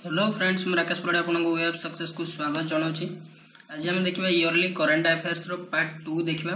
Hello friends मैं राकेश पड़े आपको वेब सक्सेस को स्वागत जनाऊँगी। आज आम देखा इयरली करंट अफेयर्स पार्ट 2 देखा।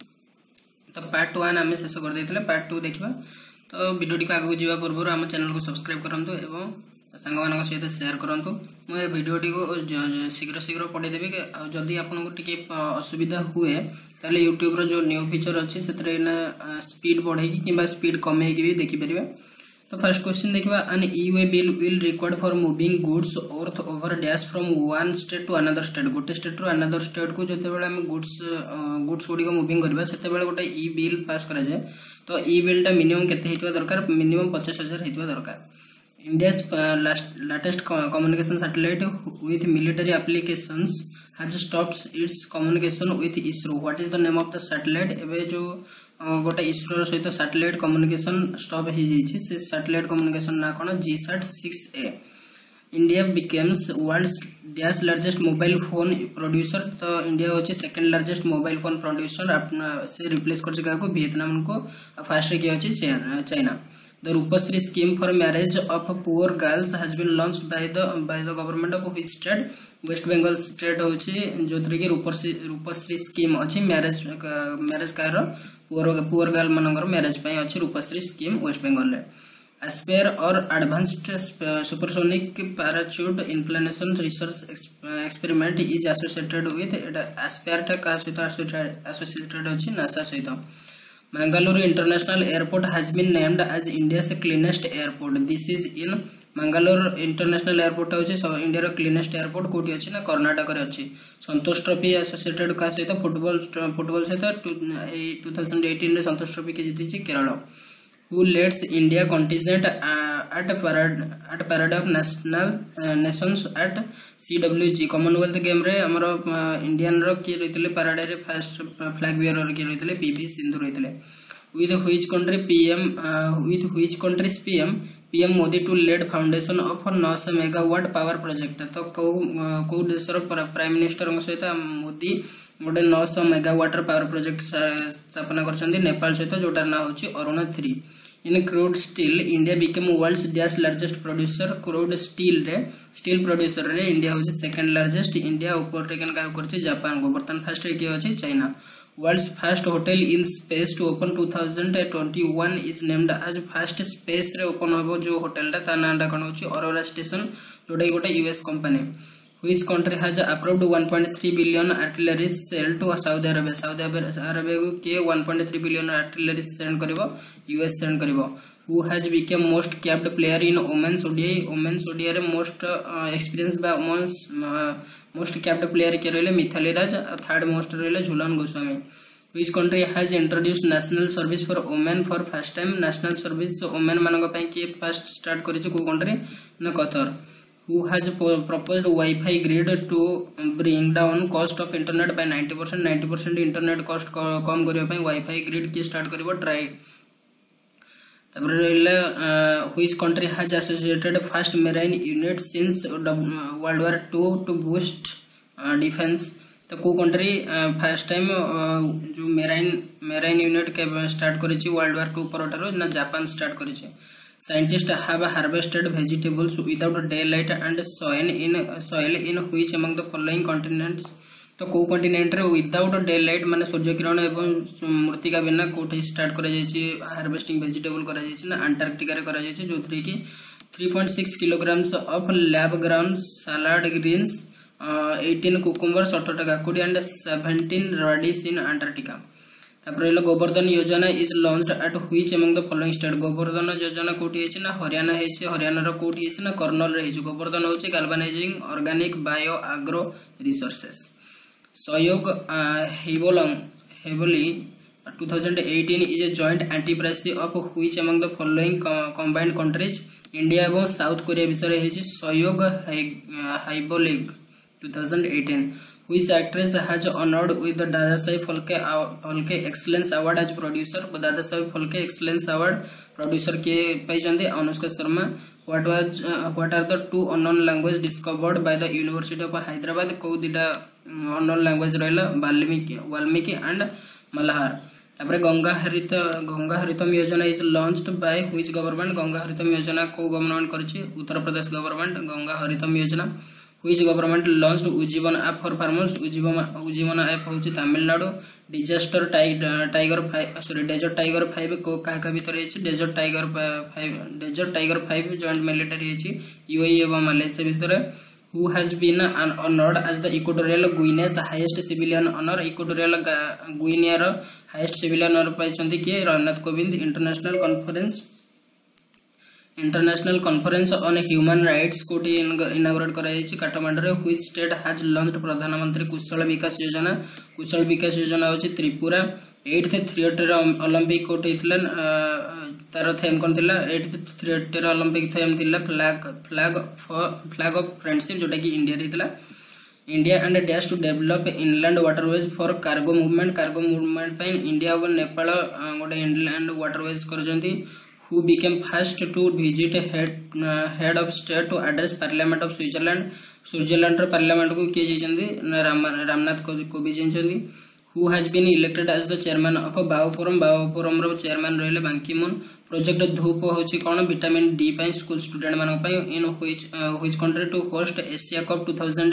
तो पार्ट 1 आम शेष कर देते पार्ट 2 देखा। तो वीडियो को आगे जावा पूर्व आम चैनल को सब्सक्राइब करूँ और सांग मान सहित शेयर करूँ। मुझे वीडियो को शीघ्र पढ़ेदेवी जदि आपको टी असुविधा हुए ताले यूट्यूब रो जो न्यू फीचर अच्छी से स्पीड बढ़े कि स्पीड कमे भी देखिपारे। तो फर्स्ट क्वेश्चन देखा an e way bill will required for moving goods worth over dash from one state to another state. गोटे स्टेट रु अनदर स्टेट को जिते आम गुड्स गुड़ी मूविंग करवा से गोटे ई बिल पास करा जाए। तो ई बिलटा मिनिमम केते दरकार मिनिमम 50,000 होइतबा दरकार। India's latest communication satellite with military applications has stopped its communication with ISRO. What is the name of the satellite? एबे जो गोटे ISRO सहित सैटेलाइट कम्युनिकेशन स्टॉप हो जाइए से सैटेलाइट कम्युनिकेशन ना कौन GSAT-6A। India becomes world's dash largest mobile phone producer. तो इंडिया होची second largest mobile phone producer से रिप्लेस कर वियतनाम को फास्ट किया China. The Rupasri scheme for marriage of poor girls has been launched by the government of which state? West Bengal state होची जो कि Rupashree scheme अच्छी marriage कार poor girl मानकर मैरेज पे अच्छी रूपश्री स्कीम वेस्ट बेंगल रे। एस्पेयर और advanced supersonic parachute inflation research experiment is associated with ASPIRE का एसोसिएटेड अच्छी नासा सहित। Mangalore International Airport has been named as India's cleanest airport. This is in Mangalore International Airport होची India रो cleanest airport कोठी अछि ना कर्नाटक रे अछि। संतोष ट्रॉफी एसोसिएटेड का सहित फुटबॉल सहित 2018 रे संतोष ट्रॉफी के जीतिछि Kerala. Who leads India contingent at parade of nations at CWG Commonwealth game रे हमर इंडियन रो के रहितले पैराड रे फर्स्ट फ्लैग बियरर के रहितले पीवी सिंधु रहितले। with which country's PM Modi to laid foundation of 900 megawatt power project. तो को देशर प्राइम मिनिस्टर सहित मोदी गोटे 900 मेगावाट पावर प्रोजेक्ट स्थापना करछन्ती नेपाल सहित जोटार ना होची Arun 3। In crude steel India became world's dash largest producer. Crude steel producer रे इंडिया होची second largest. India overtaken का करछि जापान को बर्तन फर्स्ट रे के होची China. World's first hotel in space to open 2021 is named as first space रे ओपन होबो जो होटलटा ता नाटा कोन होची ऑरोरा स्टेशन जोटा गोटे US company. Which country has approved 1.3 billion artillery sell to Saudi Arabia? Saudi Arabia को के 1.3 billion artillery send करिवो US send करिवो। Who has become most capped player in women's ODI? Women's ODI रे most experience बा most capped player के रहले Mithali Raj. Third most रहले Jhulan Goswami. Which country has introduced national service for women for first time? national service women मानक पय के first start करिछ को country न Qatar. Who has proposed Wi-Fi grid to bring down cost of internet by 90%? 90% internet cost कम करिया पय Wi-Fi grid की start करिवो try. तबरे रहले which country has associated first marine unit since World War II to boost defense? तो को country first time जो marine unit के start करिछि वर्ल्ड वार 2 परठारो ना जापान स्टार्ट करिछि। Scientists have harvested vegetables without daylight and soil in which among the following continents? तो को कॉन्टिनेंट रे विदाउट डे माने सूर्य किरण एवं मृत्तिका बिना कोठी स्टार्ट करा जायछि हार्वेस्टिंग वेजिटेबल करा जायछि ना अंटार्कटिका रे करा जायछि जोथरे कि 3.6 kilograms of lab grown salad greens 18 cucumbers 18 काकुडी एंड 17 रेडिश इन अंटार्कटिका। तापर Gobardhan Yojana is launched at which among the following state? Gobardhan Yojana कोठी हेछि ना हरियाणा हेछि। हरियाणा रो कोठी हेछि ना कर्नल रे हेछि। गोवर्धन होछि galvanizing organic bio agro resources. Sahyog हेवली 2018 is a joint enterprise of which among the following combined countries? India एवं साउथ कोरिया विषय हेछि सहयोग हेवली 2018। Which actress has honored with the Dadasaheb Phalke Excellence Award as producer? Dadasaheb Phalke Excellence Award producer के पाइछन्ते Anushka Sharma. What are the two unknown languages discovered by the University of Hyderabad? को दिटा unknown language रहला Valmiki and Malahar। तापर Ganga Haritima Yojana is launched by which government Ganga Haritima Yojana को government करछि Uttar Pradesh government Ganga Haritima Yojana which government launched Uzhavan app for farmers Uzhavan app होछि Tamil Nadu disaster tiger 5 desert tiger 5 को का भीतर है डेजर्ट टाइगर 5 जॉइंट मिलिटरी है यूएई एवं मालयसिया भीतर who has been honored as the Equatorial Guinea's highest civilian honor Equatorial Guinea row highest civilian honor पाइछन्ती कि Ramnath Kovind international conference on human rights को इनागुरेट कराई काठमांडू रे व्हिच स्टेट हैज लॉन्च्ड प्रधानमंत्री कुशल विकास योजना होची त्रिपुरा 8th थिएटर ओलंपिक कोट हितला तार थीम कोन थिला 8th थिएटर ओलंपिक थीम थिला फ्लैग ऑफ फ्रेंडशिप जोटा कि इंडिया हितला India and dash to develop inland waterways for cargo movement पे इंडिया और नेपाल गोटे इनलैंड वाटरवेज करजंती who became first to visit head of state to address parliament of Switzerland रो parliament को किए जाइछन्ती रामनाथ कोविंद जाइछन्ती who has been elected as the chairman of Boao forum रो चेयरमैन रहले बांकी मून प्रोजेक्ट धूप होची कोन विटामिन डी पई स्कूल स्टूडेंट मानक पई in which country to host Asia Cup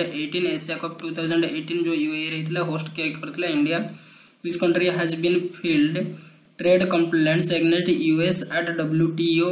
2018 जो यूएई रहितला होस्ट करथिला India which country has been filed trade complaints against US at WTO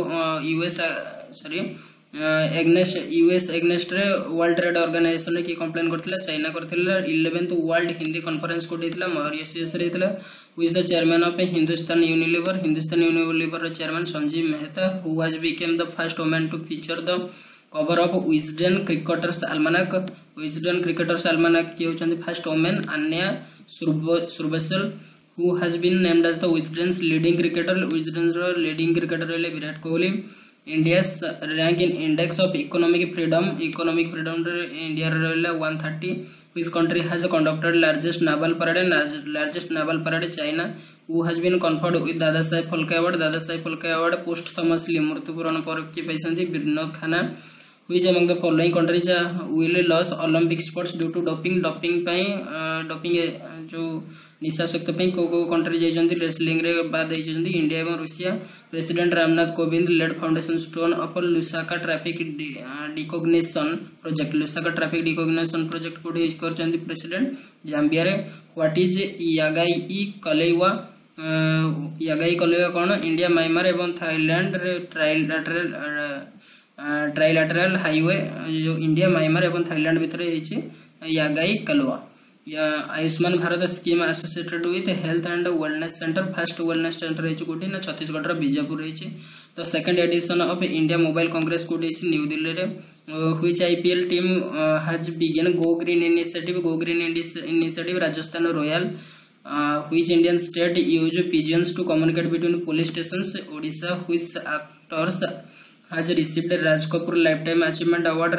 US against रे वर्ल्ड ट्रेड ऑर्गेनाइजेशन की कंप्लेन करथिला China करथिला 11th वर्ल्ड हिंदी कॉन्फ्रेंस को देथिला Mauritius रे थिला with the chairman of Hindustan Unilever रो chairman Sanjiv Mehta who has become the first woman to feature the cover of Wisden cricketers almanack की होचंदी first woman Anya Shrubsole who has been named as the Wisden's leading cricketer रहले Virat Kohli India's rank in index of economic freedom India रहले 130 which country has conducted largest naval parade China who has been conferred with Dada Saheb Phalke award posthumously मृत्युपूरण पर की पाइछन्ती Vinod Khanna which among the following countries will lose Olympic sports due to doping जो निशा शक्ति पे को country जाइछन्ती wrestling रे बाद जाइछन्ती India एवं Russia president Ramnath Kovind laid foundation stone of Lusaka traffic decongestion project को यूज करछन्ती प्रेसिडेंट जाम्बिया रे व्हाट इज यागाई कलेवा कोन इंडिया म्यांमार एवं थाईलैंड रे ट्राइलैटरल हाईवे जो इंडिया म्यांमार एवं थाईलैंड भीतर हेछि Yagyi Kalewa Ayushman Bharat scheme associated with health and wellness centre first wellness centre हेछि कोठी ना छत्तीसगढ़ रो बीजापुर हेछि तो second edition of India mobile congress कोठी हेछि न्यू दिल्ली रे which IPL team has begun go green initiative Rajasthan Royal which Indian state use pigeons to communicate between police stations Odisha which actors has received Raj Kapoor Lifetime Achievement Award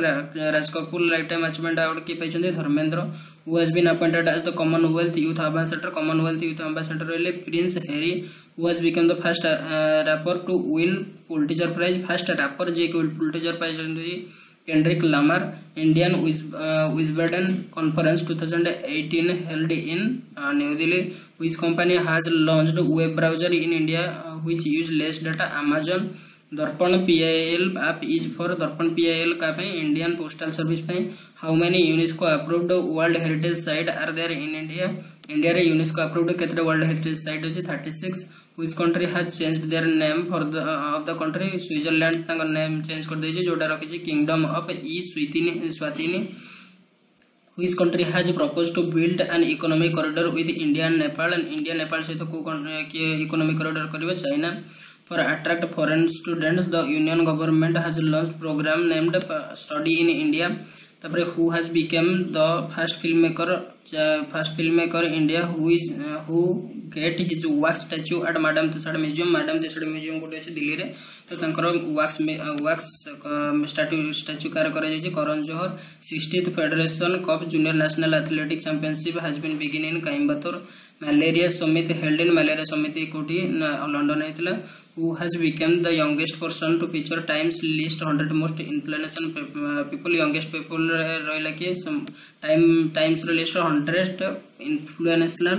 की पाइछन्ती Dharmendra who has been appointed as the Commonwealth Youth Ambassador रहले prince Harry who has become the first rapper to win Pulitzer Prize जे Pulitzer Prize Kendrick Lamar Indian Wisden Conference 2018 held in New Delhi which company has launched web browser in India which use less data Amazon दर्पण PIL app is for दर्पण PIL का पे Indian postal service पे how many UNESCO approved world heritage site are there in India रे UNESCO approved केतरे world heritage site होची 36 which country has changed their name for the of the country Switzerland तांग name change कर देछि जोटा रखिछि kingdom of Eswatini which country has proposed to build an economic corridor with India and Nepal सहित को economic corridor करबे China For attract foreign students, the Union government has launched program named Study in India. तापर who has become the first filmmaker India who get his wax statue at Madam Tussauds Museum कोटे अछि दिल्ली रे तो तंकर wax statue कार करा जाय Karan Johar 60th Federation Cup Junior National Athletic Championship has been begin in Coimbatore Malaria Summit held in Malaria Summit कोठी London हेतला who has become the youngest person to feature Times list 100 most influential people youngest people रहला कि Times list 100 influential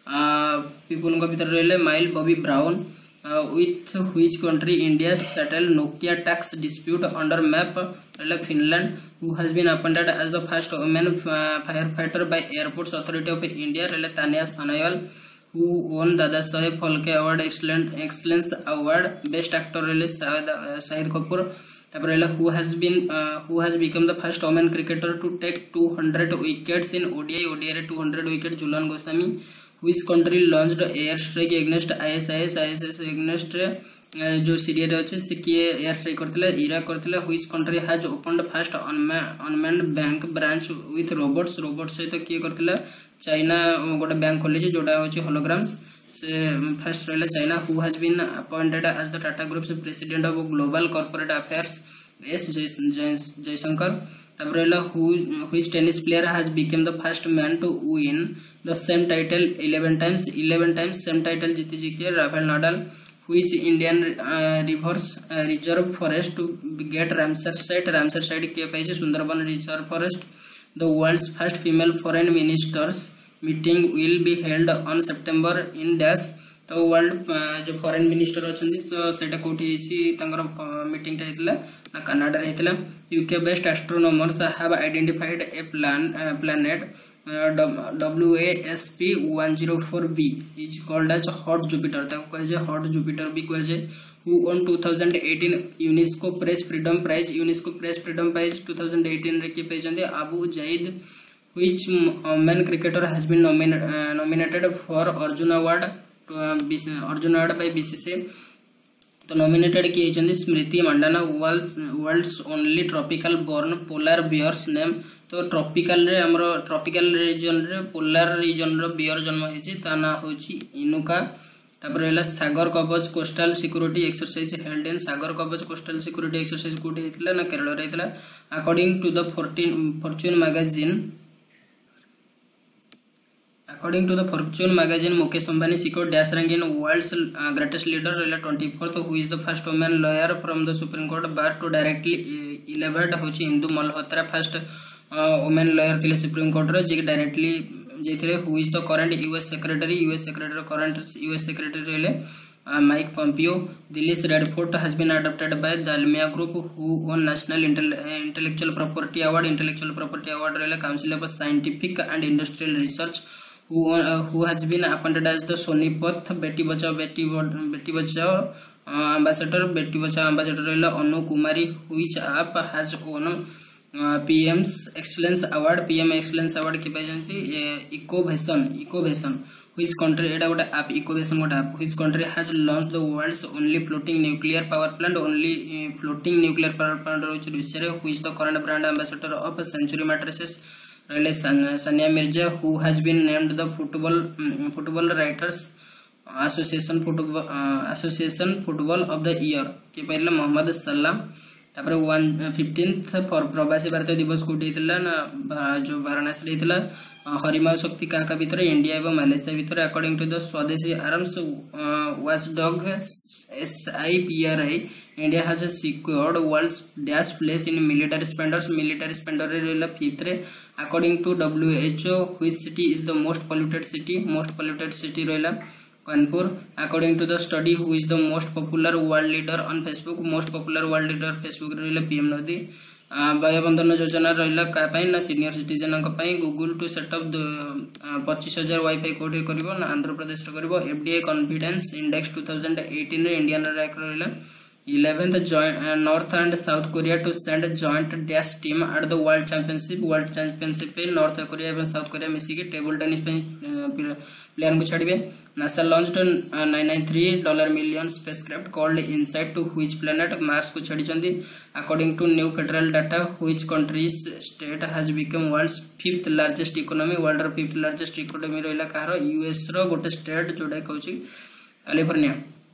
people भितर रहिले Millie Bobby Brown with which country India settled Nokia tax dispute under map Finland, who has been appointed as the first woman firefighter by Airports Authority of India Tanya Sanayal, who won Dada Saheb Phalke Award Excellence Award Best Actor Shahid Kapoor. Who has become the first woman cricketer to take 200 wickets in ODI 200 wickets Julan Goswami. Which country launched airstrike against ISIS against जो Syria रे अच्छे से किए air strike करथिले Iraq करथिले. which country has opened first unmanned bank branch with robots सहित किए करथिले चाइना गोटे बैंक खोली जोटा होची holograms से फर्स्ट रहला China. who has been appointed as the Tata Group's president of global corporate affairs S Jaishankar. Which tennis player has become the first man to win the same title 11 times same title जीती जी Rafael Nadal. which Indian reserve forest to get Ramsar site के पाइछे Sundarban reserve forest. the world's first female foreign ministers meeting will be held on September in dash. तो world जो foreign minister अच्छी तो सेटा कोठी मीटिंग हेतला ना कनाडा हेतला. UK based astronomers have identified a planet WASP 104b is called as hot Jupiter. ताको कहे जे हॉट जुपिटर भी कहे जे. who won 2018 UNESCO press freedom prize 2018 रे के पेजंदे Abu Zeid. which men cricketer has been nominated for Arjun Award by BCCI. तो नॉमिनेटेड किए होती Smriti Mandhana. World's only tropical born polar bears name. तो ट्रॉपिकल रीजन रे पोलार रीजन रो bear जन्म होची ता ना होची इनुका. तापर रहला Sagar Kavach coastal security exercise held in. Sagar Kavach coastal security exercise कोठी हेतला ना केरल रे हेतला. According to the Fortune magazine, Mukesh Ambani secured dash rank in world's greatest leader 24th. who is the first woman lawyer from the Supreme Court bar to directly elevate होची Indu Malhotra. First woman lawyer थिले Supreme Court रे जे directly जेथिले. who is the current US secretary current US secretary रहले Mike Pompeo. Delhi's Red Fort has been adopted by the Dalmia Group, who won National Intellectual Property Award रहले Council of Scientific and Industrial Research. who has been appointed as the Sonipat Beti Bachao ambassador. Beti Bachao ambassador रहला Anu Kumari. which app has won PM's Excellence Award के पाइजंती Ecovason. which country एटा गोटे app Ecovason गोटे app. which country has launched the world's only floating nuclear power plant रोच Russia रे. which the current brand ambassador of Century Mattresses रहले Sania Mirza. who has been named the football writers association football of the year के पहला मोहम्मद सलाम. तापर 115th for प्रवासी भारतीय दिवस कोठी हेतला ना जो वाराणसी हेतला. हरिमा शक्ति का भीतर इंडिया एवं मालयेशिया भीतर. According to the Swedish arms watchdog SIPRI, India has secured world's dash place in military spenders रे रहला 5th रे. according to WHO, which city is the most polluted city रहला Kanpur. according to the study, who is the most popular world leader on Facebook रहला PM Modi. वायुबंधन योजना रहला का ना senior citizen Google to set up 25,000 WiFi कोठी करिवो ना आंध्र प्रदेश रे करिवो. FDI कॉन्फिडेंस इंडेक्स 2018 रे इंडियन रैंक रहला 11th. North and south Korea to send joint dash team at the world championship पे नॉर्थ कोरिया एवं साउथ कोरिया मिसी के टेबल टेनिस पे प्लेयर को छाड़िबे. NASA launched $993 million spacecraft called InSight to which planet Mars को छाड़ी चंदी. According to new federal data, which country's state has become world's 5th largest economy. World रो 5th लार्जेस्ट इकोनॉमी रहला कारो US रो गोटे स्टेट जोडा कहउची कैलिफोर्निया.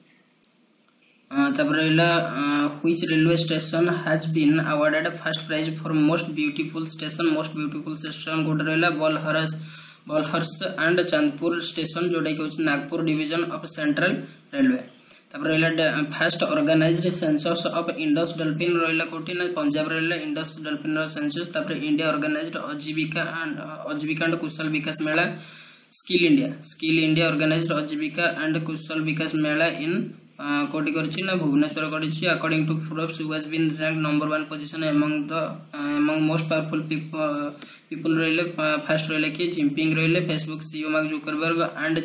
तापर रहला which railway station has been awarded first prize for most beautiful station गोटे रहला Balharshah and Chandrapur station जोटा कि Nagpur division of central railway. तापर रहला first organised census of Indus dolphin रहला कोठी ना पंजाब रहला इंडस डॉल्फिन रो सेंसस. तापर India organised Aajeevika and Kaushal Vikas Mela skill India organised Aajeevika and Kaushal Vikas Mela in कोटी करछि ना भुवनेश्वर करछि according to Forbes who has been ranked number 1 position among most powerful people रहले फर्स्ट रहले कि जिनपिंग रहले Facebook CEO Mark Zuckerberg and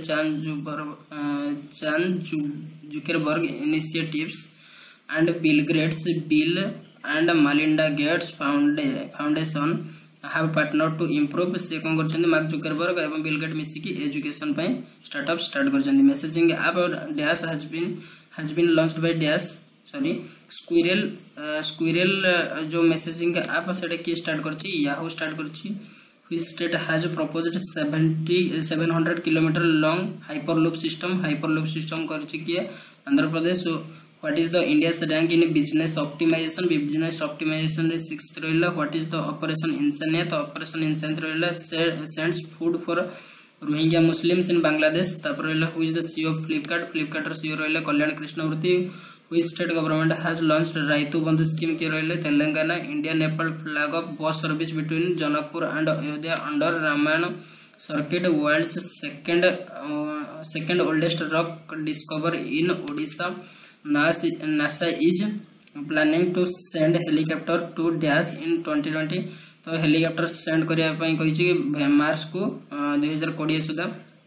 Chan Zuckerberg initiatives and Bill and Melinda Gates foundation have partnered to improve से कौन करछन्ती Mark Zuckerberg एवं Bill Gate मिसी की एजुकेशन पे स्टार्टअप स्टार्ट करछन्ती messaging app dash has been launched by dash Squirrel जो messaging app सेटा की स्टार्ट करछि याहू स्टार्ट करछि which state has proposed 700 kilometre long hyperloop system करछि कि Andhra Pradesh What is the India's rank in business optimization? Business optimization रे 6th रहला. What is the Operation Insaniyat? Operation Insaniyat रहला sends food for Rohingya Muslims in Bangladesh. तापर रहला who is the CEO of Flipkart? Flipkart CEO रहला कल्याण Krishnamurthy. Which state government has launched Raitu Bandhu scheme के रहले Telangana. India Nepal flag of bus service between Janakpur and Ayodhya under Ramayana circuit. World's second oldest rock discovered in Odisha. NASA is planning to send helicopter to Dash in 2020 तो helicopter send करिया पई कहिछि March को 2020 Sudha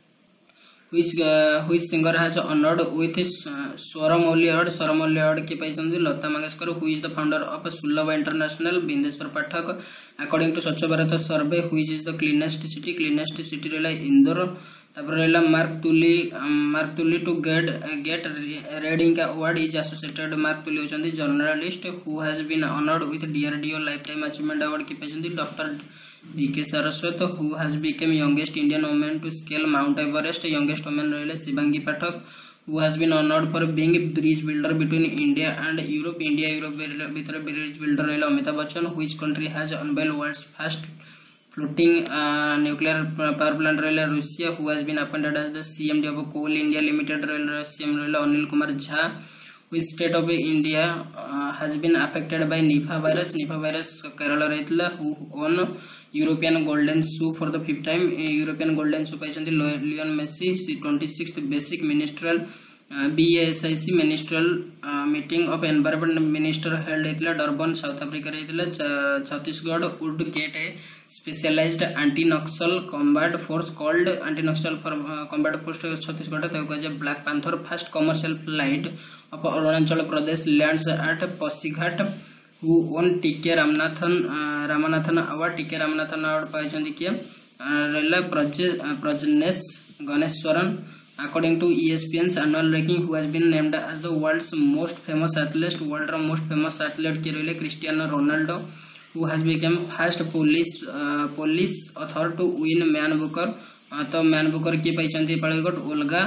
which singer has honored with Swaramauli award के पाइछन्ती Lata Mangeshkar who is the founder of Sulabh international Bindeshwar Pathak according to स्वच्छ भारत सर्वे which is the cleanest city रहला इंदौर तापर रहला Mark Tully to get reading award is associated Mark Tully होचंदी journalist who has been honoured with DRDO life time achievement award की पाइछन्ती doctor BK Saraswat who has become youngest Indian women to scale mount Everest youngest women रहले Shivangi Pathak who has been honoured for being bridge builder between India and Europe भीतर bridge builder रहले Amitabh Bachchan which country has unveiled world's first floating nuclear power plant रहला Russia who has been appointed as the CMD of Coal India Limited रहला CM रहला Anil Kumar Jha which state of India has been affected by Nipah virus Kerala रहतला who won European Golden Shoe for the fifth time European Golden Shoe पाइछन्ती Lionel Messi 26th basic ministerial BASIC ministerial meeting of environment minister held हेतला Durban south Africa रहतला Chhattisgarh would get a specialized anti-Naxal combat force called anti-Naxal combat force Chhattisgarh तक Black Panther first commercial flight of Arunachal Pradesh lands at Pasighat who won TK Ramanathan award TK Ramanathan award पाइछन्ती किया रहला Prajnesh गणेश्वरन according to ESPN's annual ranking who has been named as the world's most famous athlete के रहले Cristiano Ronaldo who has become first police author to win man booker तो man Booker की पाइछन्ती पाळगट Olga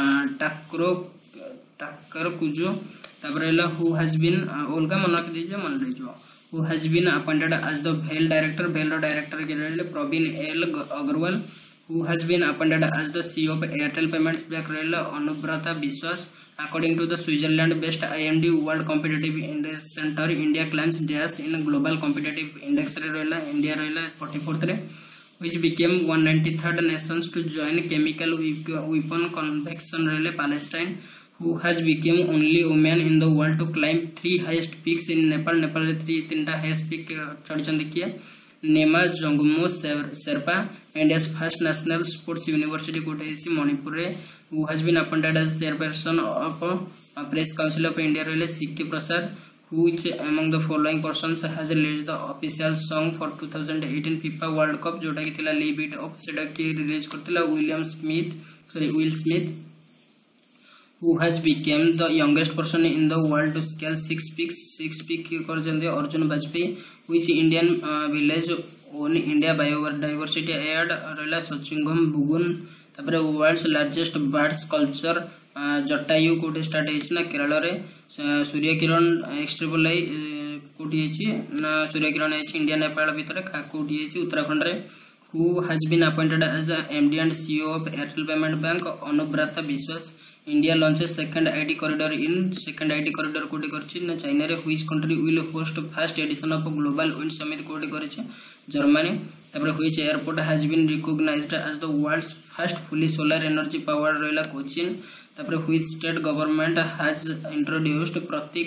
Tokarczuk ताबरेला who has been Olga मनक दीजिए मन लेजो who has been appointed as the भेल डायरेक्टर के रहले Praveen L Agarwal who has been appointed as the CEO of Airtel Payments Bank रहला अनुव्रता विश्वास according to the Switzerland based IMD World Competitive Index Center India climbs dash in global competitive index रहला India रहला 44th रे which became 193rd nations to join chemical weapon convention रहले Palestine who has become only woman in the world to climb 3 highest peaks in Nepal रे 3 highest peak चढ़चंदी किया नेमा जोंगमो Sherpa India's first national sports university कोटेसी Manipur रे who has been appointed as chairperson of press council of India रहले सिक्की प्रसाद which among the following persons has released the official song for 2018 FIFA World Cup जोटा कि थिला leave it of सेटा के release करथिला Will Smith who has become the youngest person in the world to scale 6 peak करजंदे Arjun Vajpai which Indian village on India biodiversity award रहला सचिंगम बुगुन तापर world's largest bird sculpture Jatayu कोटे स्टार्ट हेछि ना केरल रे सूर्य किरण एक्सट्रीबल कोटी हेछि ना सूर्य किरण हेछि इंडिया नेपाल भीतर कोटी हेछि उत्तराखंड रे who has been appointed as the MD and CEO of Airtel Payment Bank Anubrata Biswas India launches second IT corridor in second IT corridor कोटी करछि ना चाइना रे which country will host first edition of global wind summit कोटी करछि Germany तापर which airport has been recognised as the world's first fully solar energy powered रहला कोचिन तापर which state government has introduced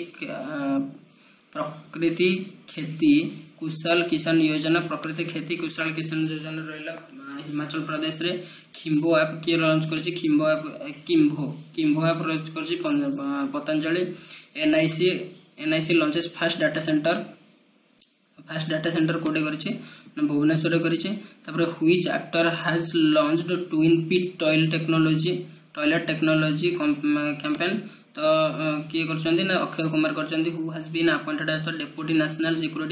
Prakriti Kheti कुशल किसान योजना प्रकृति खेती कुशल किसान योजना रहला हिमाचल प्रदेश रे खिम्बो ऐप के लॉन्च करछि खिम्बो ऐप लॉन्च करछि Patanjali NIC launches first data centre कोटे करछि भुवनेश्वर करछि तापर which actor has launched twin pit toilet technology campaign तो किए करछन्ती ना अक्षय कुमार करछन्ती who has been appointed as the deputy national security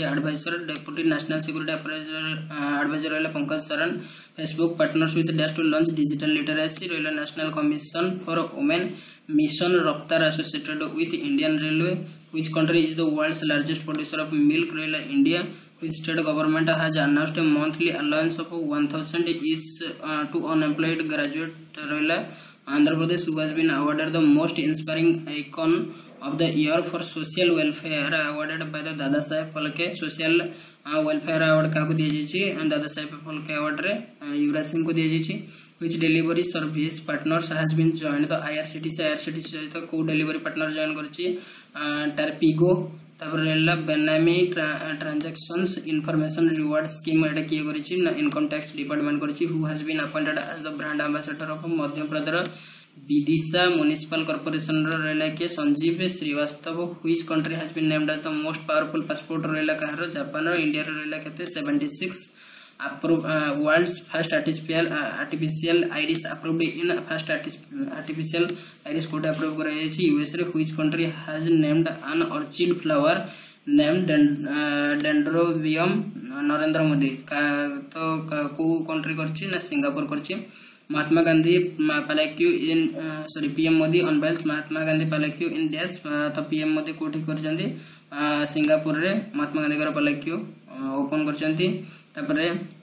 adviser रहला Pankaj Saran Facebook partners with dash to launch digital literacy रहला national commission for women mission Raftaar associated with Indian railway which country is the world's largest producer of milk रहला India which state government has announced a monthly allowance of 1000 each to unemployed graduate रहला Andhra Pradesh who has been awarded the most inspiring icon of the year for social welfare awarded by the Dada Saheb Phalke social welfare award का दिया जाइछि Dada Saheb Phalke award रे युवराज सिंह को दिया जाइछि which delivery service partners has been joined the IRCTC सहित को delivery partner join करछि Tarpigo तापर रेला बेनामी ट्रांजैक्शंस इंफॉर्मेशन रिवार्ड स्कीम एटा किए करिछि इनकम टैक्स डिपार्टमेंट करिछि who has been appointed as the brand ambassador of Madhya Pradesh Vidisha municipal corporation रेला के Sanjeev Srivastava which country has been named as the most powerful passport रेला कहर जापान इंडिया रेला केते 76 approve world's first artificial iris approved in first artificial iris code approve करा जायछि US रे which country has named an orchid flower named dendrobium Narendra Modi तो को country करछि ना सिंगापुर करछि Mahatma Gandhi plaque in sorry PM Modi unveils Mahatma Gandhi plaque in dash तो PM Modi कोठी करछन्ती सिंगापुर रे महात्मा गांधी कर पालाक्यू ओपन करछन्ती तापरे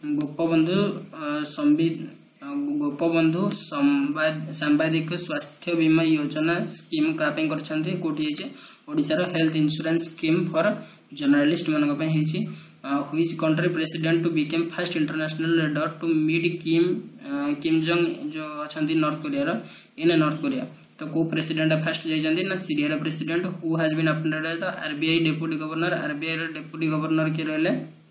गोपबंधु सांबादिक स्वास्थ्य बीमा योजना स्कीम कापिंग करछन्ती कोठी हेचे ओडिसा रो health insurance scheme for journalist मनक पे हेची which country president to become first international leader to meet Kim Jong जो अछन्ती नॉर्थ कोरिया रो इन नॉर्थ कोरिया तो को प्रेसिडेंट फर्स्ट जाइजंती ना सीरिया रो president who has been appointed as the RBI deputy governor के रहले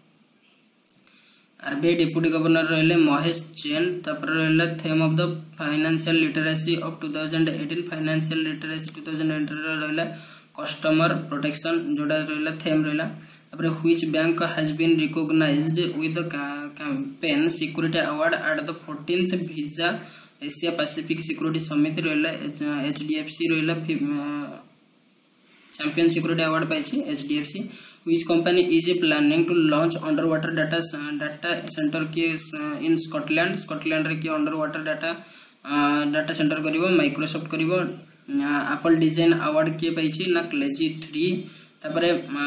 आरबीआई डेप्यूटी गवर्नर रहले महेश जैन तापर रहले theme of the financial literacy of 2018 financial literacy 2018 रहले कस्टमर प्रोटेक्शन जोडा रहला थीम रहला तापर which bank has been recognised with the campaign security award at the 14th Visa Asia Pacific security summit रहला HDFC रहला चैंपियन सिक्योरिटी अवार्ड पाइछि HDFC which company is planning to launch under water data centre के in Scotland रे के under water data centre करिवो Microsoft करिवो Apple design award के पाइछि ना क्लेजी 3 तापरे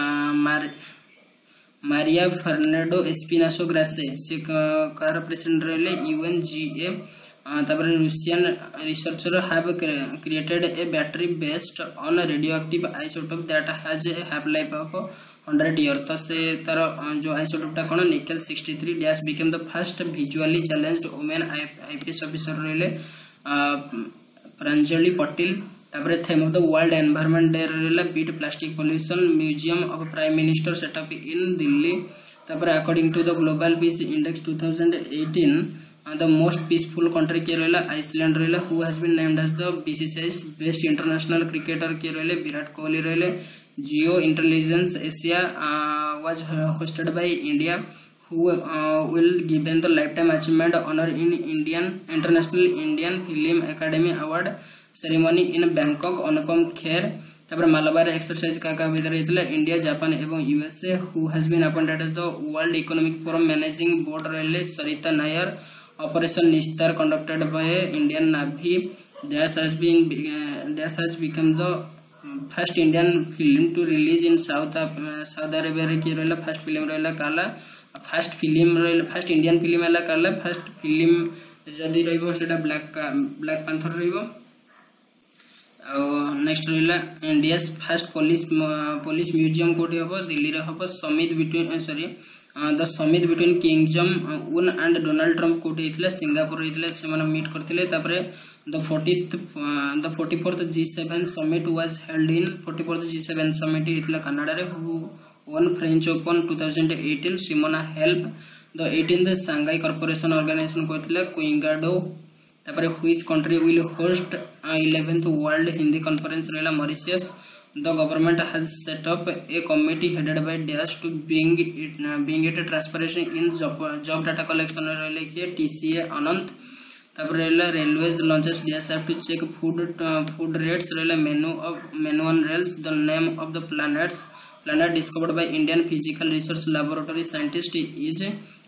मारिया फर्नांडो एस्पिनासो ग्रासे से कार प्रेसिडेंट रहले यूएनजीए तापर Russian researcher have created a battery based on radioactive isotope that has a half life of 100 year तो से तार जो आइसोटोपटा कोन nickel 63 dash become the first visually challenged women IPS officer रहले प्रांजलि पटेल तापर theme of the world environment day रहले beat plastic pollution museum of prime minister set up in Delhi तापर according to the global peace index 2018 the most peaceful country के रहला Iceland रहला who has been named as the BCCI's best international cricketer के रहले विराट कोहली रहले Geo intelligence Asia was hosted by India who will given the lifetime achievement honor in International Indian Film Academy Award ceremony in Bangkok Anupam Kher तापर Malabar exercise का भीतर रहतले India Japan एवं USA who has been appointed as the world economic forum managing board रहले Sarita Nair Operation Nistar conducted by Indian Navy. Dash has become the first Indian film to release in Saudi Arabia रे की रहला first film रहला काला first Indian film रहला काला first film जदी रहइबो सेटा ब्लैक पैंथर रहइबो नेक्स्ट रहा इंडिया फास्ट पुलिस म्यूजियम कोठी हम दिल्ली रे हम summit between sorry the summit between Kim Jong Un and Donald Trump कोठी होता सिंगापुर होता से मीट करते the 44th G7 summit was held in 44th G7 summit होता कनाडा रे who won French Open 2018 Simona Halep the 18th Shanghai Cooperation Organization कोठी क्विंगाडो तापर which country will host 11th World Hindi Conference रहला Mauritius the government has set up a committee headed by Dash to bring it transparency in job data collection रहले कि TCA अनंत तापर रहला railways launches Dash have to check food rates रहला menu on rails the name of the planet discovered by Indian Physical Research Laboratory scientist is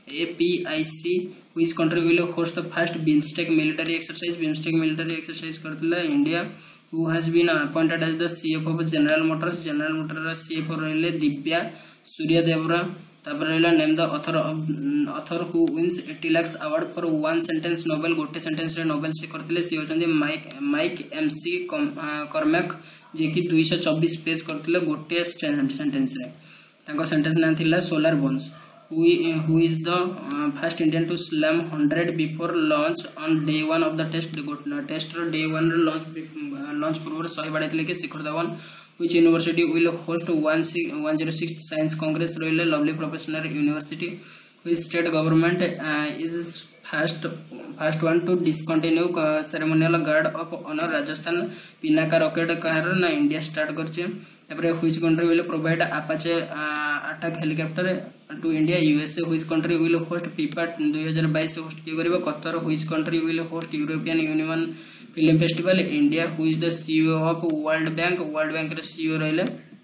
APIC which country will host the first BIMSTEC military exercise Kartala India who has been appointed as the CFO of General Motors CFO रहले दिव्या सूर्यदेवरा तापर रहला name the author who wins 80 lakhs award for one sentence Nobel गोटे sentence रे Nobel से करतले से होचंदी mic MC कर्मैक जे कि 224 page करतले गोटे सेंटेंस रे ताको सेंटेंस ना थिला solar bones who is the first Indian to slam 100 before launch on day 1 of the test day 1 launch पूर्व 100 बाड़े के Shikhar Dhawan which university will host 106th science congress royal lovely professional university which state government is first one to discontinue ceremonial guard of honor Rajasthan Pinaka rocket car na India start करचे तापर which country will provide Apache attack helicopter to India USA which country will host FIFA 2022 host किए करिबो Qatar which country will host European Union film festival India who is the CEO of World Bank रे CEO रहले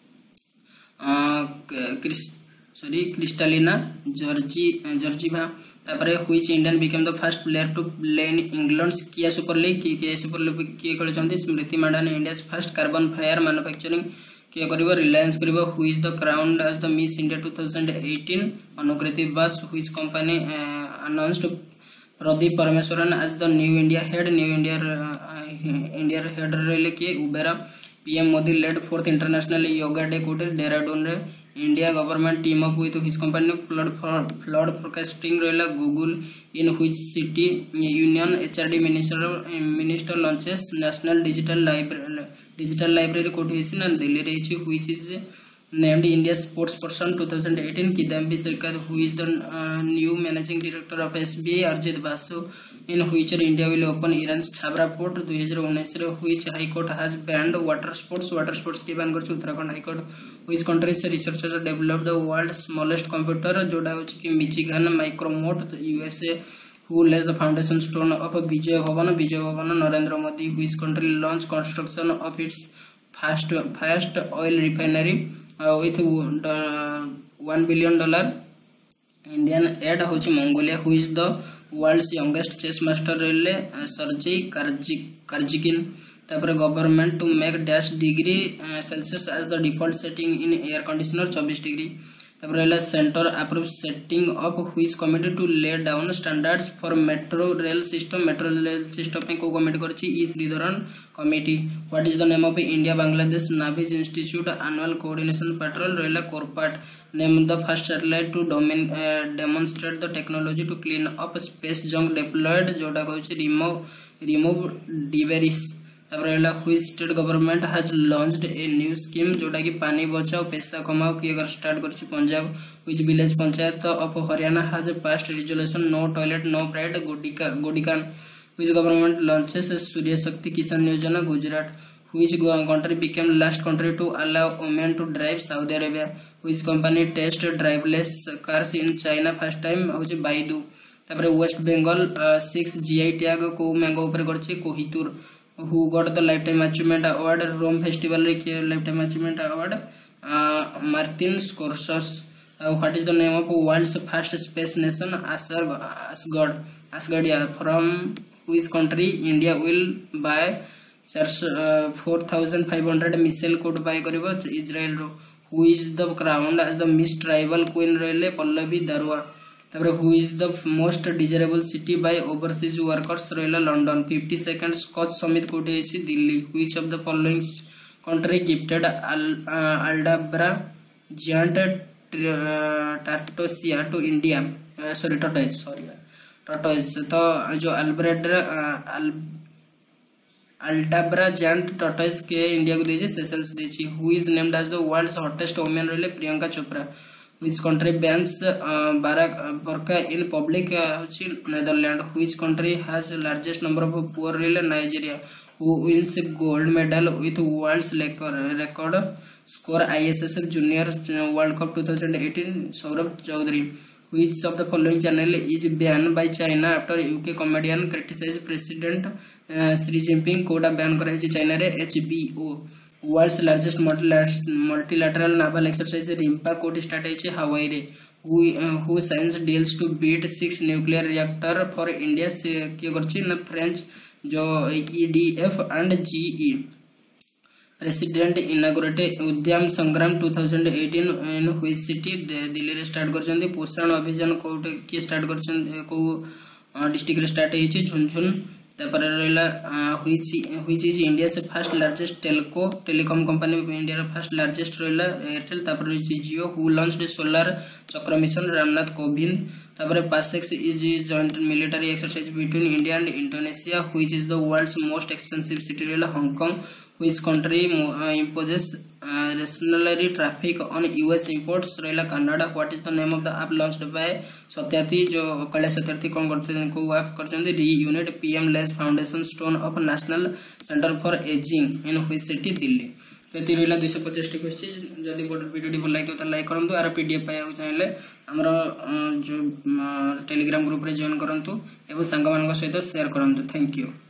Kristalina Georgieva तापर which Indian became the first player to play in England's Kia Super League किए खेलचंती स्मृति मांडाने India's first carbon fiber manufacturing किए करिबो Reliance करिबो who is the crowned as the Miss India 2018 Anukriti Bas which company announced Pradeep Parameswaran as the new India head रहले किए Ubera PM Modi led 4th International Yoga Day कोटे Dehradun रे India government team up with his company flood forecasting रहला Google in which city union HRD minister launches national digital library कोटे हिची ना दिल्ली रे हिची which is named India sports person 2018 Kidambi Sirkat who is the new managing director of SBI Arjit Basu in which India will open Iran's Chhabra port 2019 which high court has banned water sports की ban करछ Uttarakhand high court which countries researchers developed the world's smallest computer जोडा होछ कि Michigan Micromote USA who lays the foundation stone of Vijay Bhavan Narendra Modi which country launched construction of its first oil refinery with $1 billion Indian aid होची Mongolia who is the world's youngest chess master रहले Sergei Karjakin तापर government to make -degree Celsius as the default setting in air conditioner 24 degree तापर रहला center approves setting up which committee to lay down standards for metro rail system पे को committee करछि ई Sreedharan committee what is the name of India Bangladesh Navies Institute annual coordination patrol रहला corpat name the first satellite to demonstrate the technology to clean up space junk deployed जोडा कहछि remove debris तापर रहला which state government has launched a new scheme जोडा कि पानी बचाओ पैसा कमाओ कि अगर स्टार्ट करछि Punjab which village panchayat of Haryana has passed resolution no toilet no pride Godikan which government launches Surya Shakti Kisan Yojana Gujarat which country became last country to allow women to drive Saudi Arabia which company test driverless cars in China first time होछि Baidu तापर West Bengal 6 GI tag को mango ऊपर करछि Kohitur who got the lifetime achievement award Rome festival रे lifetime achievement award Martin Scorsese what is the name of world's first space nation Asgard from which country India will buy 4500 missile could buy karibo Israel ro who is the crowned as the Miss Tribal Queen रहले Pallavi Darwa तापर who is the most desirable city by overseas workers रहिला London 52nd Skoch summit कोठी अछि Delhi which of the following country gifted Aldabra giant tortoise to India sorry tortoise तो जो Aldabra giant tortoise के India को देछि Seychelles देछि who is named as the world's hottest women रहिले Priyanka Chopra which country bans burqa in public Netherlands which country has largest number of poor rele Nigeria who wins gold medal with world's record score ISSF junior world cup 2018 Saurabh Chaudhary which of the following channel is banned by China after UK comedian criticized president Xi Jinping कोटा ban करा है China रे HBO world's largest multilateral naval exercise RIMPAC कोटी start है Hawaii रे who signs deals to beat 6 nuclear reactor for India के करछि न फ्रेंच जो EDF and GE president inaugurate Udyam Sangram 2018 in which city Delhi रे स्टार्ट करछन्ती पोषण अभियान कोटे के स्टार्ट करछन को डिस्ट्रिक्ट रे स्टार्ट है झुनझुन तापर रहला व्हिच इज इंडिया से first largest telecom company India रा फर्स्ट लार्जेस्ट रहला एयरटेल तापर रही Jio who launched solar Chakra mission Ramnath Kovind तापर PASSEX is joint military exercise between India and Indonesia which is the world's most expensive city रहला Hong Kong which country imposes rationally traffic on US imports रहला Canada what is the name of the app launched by Satyarthi जो कैलाश सत्यार्थी कोन करते को app करछन reunite PM lays foundation stone of national centre for ageing in which city Delhi तो एति रहला 250 टी question जदी वीडियो भल लाइक तो लाइक करंतु आर पीडीएफ पाइबा चाहेले हमर जो टेलीग्राम ग्रुप रे जॉइन करंतु एवं संग मानक सहित शेयर करंतु थैंक यू।